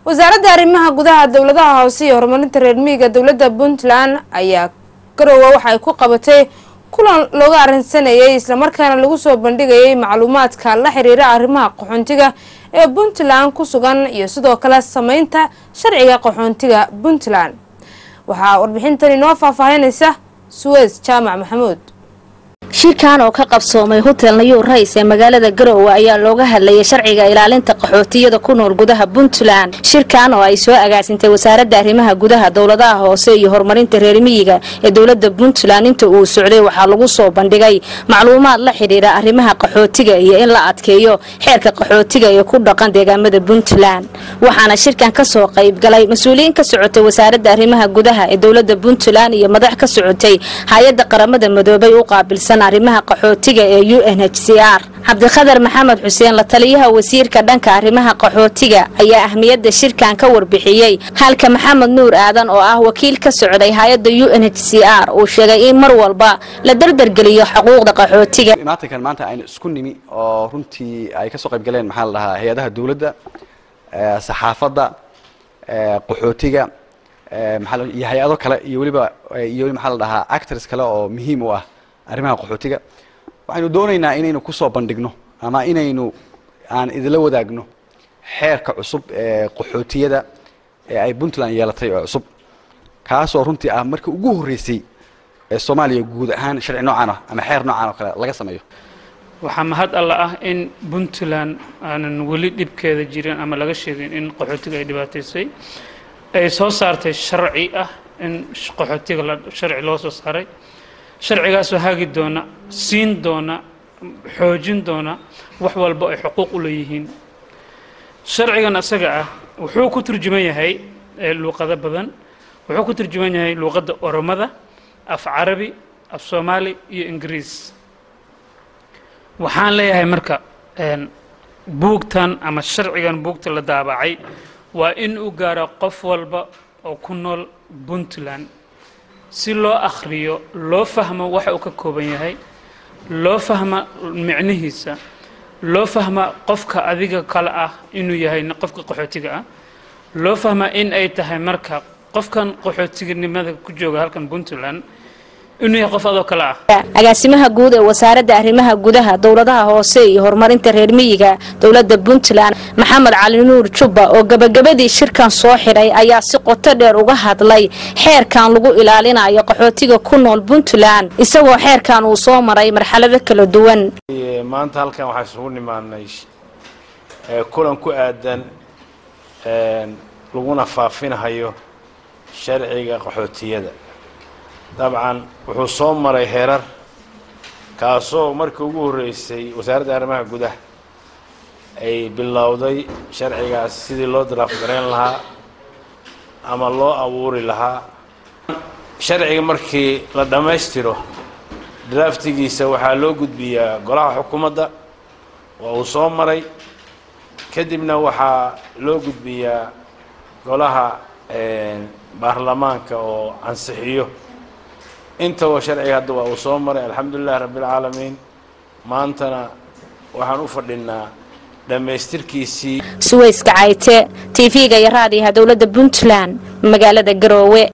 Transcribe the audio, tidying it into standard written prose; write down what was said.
wasaaradda arrimaha gudaha dawladaha hoose iyo horumarinta reer miyiga dawladda Puntland ayaa garowa waxa ay ku qabatay kulan looga arrinsanayay isla markaana lagu soo bandhigayay macluumaadka la xiriira arrimaha qaxootiga ee Puntland ku sugan iyo sidoo kale sameynta sharciga qaxootiga Puntland. waxa warbixintani noo faahfaahinaysa Suez Jaamac Maxamuud. shirkan oo ka qabsoomay hotel New Race ee magaalada Garowe ayaa looga hadlayay sharciga ilaalinta qaxootiyada ku nool gudaha Puntland. shirkan oo ay soo agaasintay wasaaradda arrimaha gudaha dawladaha hoose iyo horumarinta reer miyiga ee dawladda Puntland inta uu socday waxa lagu soo bandhigay macluumaad la xiriira arrimaha qaxootiga iyo in la adkeeyo xeerka qaxootiga ee ku dhaqan deegaamada Puntland. waxaana shirkan ka soo qayb galay mas'uuliyiin ka socotay wasaaradda arrimaha gudaha ee dawladda Puntland iyo madax ka socotay hay'adda qaramada midoobay u qaabilsan arrimaha qaxootiga ee UNHCR. Cabdiqadar Maxamed Xuseen la taliyaha wasiirka dhanka arrimaha qaxootiga ayaa ahmiyadda shirkan ka warbixiyay halka Maxamed Nuur Aadan oo ah wakiil ka socday hay'adda UNHCR oo sheegay in mar walba la dardargeliyo xuquuqda qaxootiga. maanta aynu isku nimi oo runtii ay ka soo qayb galeen maxaa la dhahaa hay'adaha dawladda saxaafadda qaxootiga iyo hay'ado kale iyo waliba maxaa la dhahaa actors kale oo muhiim u ah arrimaha qaxootiga. waxaanu doonaynaa inaynu ku soo bandhigno ama inaynu aan idila wadaagno xeerka cusub ee qaxootiyada ee ay Puntland yeelatay oo cusub kaas oo runtii ah markii ugu horeysay ee Soomaaliya guud ahaan sharci noocan ah ama xeer noocan oo kale laga sameeyo. waxaa mahad alla ah in Puntland aanan wali dibkeeda jirin ama laga sheegin in qaxootiga ay dhibaataysay ay soo saartay sharci ah in qaxootiga la sharci loo soo saaray. sharcigaas oo hagi doona siin doona xoojin doona wax walba ay xuquuq u leeyihiin. sharcigan asaga ah wuxuu ku turjuman yahay luqado badan. wuxuu ku turjuman yahay luqadda Oromada, af Carabi, af Soomaali iyo Ingiriis. waxaan leeyahay marka buugtan ama sharcigan buugta la daabacay waa in uu gaaro qof walba oo ku nool Puntland si loo akhriyo loo fahmo waxa uu ka kooban yahay loo fahmo macnihiisa loo fahmo qofka adiga kala ah inuu yahay qofka qaxootiga ah loo fahmo in ay tahay marka qofkan qaxootiganimada ku jooga halkan Puntland inuu yahay qof adoo kala ah. agaasimaha guud ee wasaaradda arrimaha gudaha dawladaha hoose iyo horumarinta reer miyiga dawladda Puntland Maxamed Cali Nuur Jubba oo gabagabadii shirkan soo xiray ayaa si qoto dheer uga hadlay xeerkan lagu ilaalinayo qaxootiga ku nool Puntland isagoo xeerkan uu soo maray marxalado kala duwan. maanta halkan waxaan isugu nimaanay kulan ku aadan laguna faafinayo sharciga qaxootiyada. طبعا wuxuu soo maray heerar kaasoo markii ugu horeysay wasaaradda arrimaha gudaha ay bilowday sharcigaas sidii loo draft gareyn lahaa ama loo abuuri lahaa. sharciga markii la dhameystiro draftigiisa waxaa loo gudbiyaa golaha xukuumadda oo uu soo maray kadibna waxaa loo gudbiyaa golaha baarlamaanka oo ansixiyo. inta waa sharciga hadda waa uu soo maray alxamdulillaah rabbil caalamiin. maantana waxaan u fadhinaa dhameystirkiisii. Suez Gacayte TV-ga iyo raadiyaha dawladda Puntland magaalada Garowe.